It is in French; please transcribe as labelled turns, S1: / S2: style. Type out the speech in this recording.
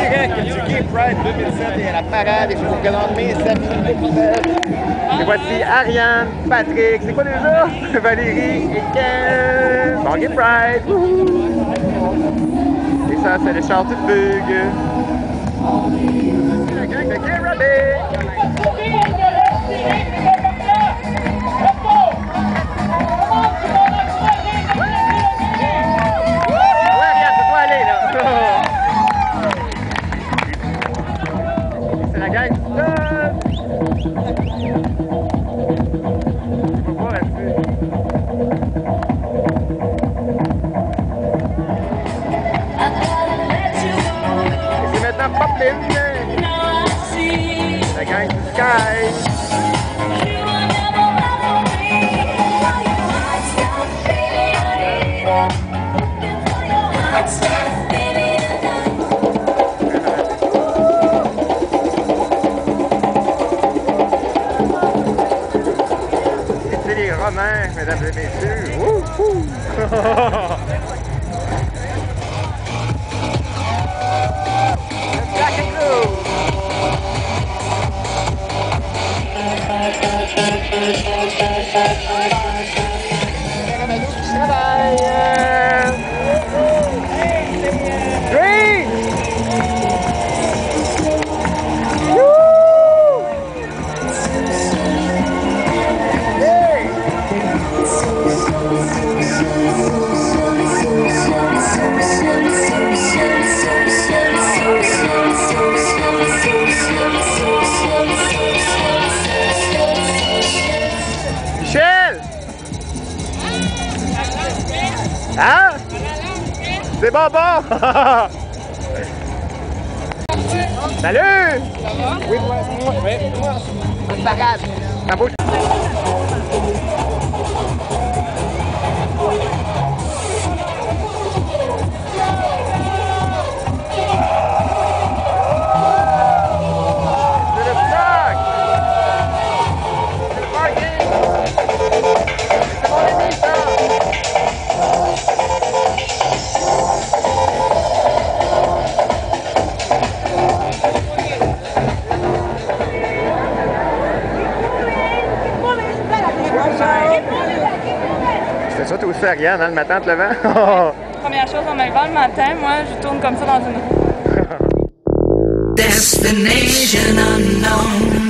S1: direct du Gay Pride 2007 et à la parade et je vous présente mes amis. Et voici Ariane, Patrick, c'est quoi déjà? Valérie et Ken. Bon Gay Pride. Et ça, c'est le char de fugue. C'est la gang de Gay Rabbit. C'est la gang du stade! On va voir là-dessus. Et c'est maintenant Poplin! La gang du Sky! C'est les Romains, mesdames et messieurs. Wouhou! Black and blue! Green! Michel! Hein? C'est bonbon! Salut!
S2: Ça va?
S1: Oui, moi. Une parade. Ça bouge. C'est le stock! C'est le parking! C'est mon ami, ça! C'est ça, toi aussi, Ariane, hein, le matin en te levant?
S2: Première chose en me levant le matin, moi, je tourne comme ça dans une roue.
S3: Destination unknown.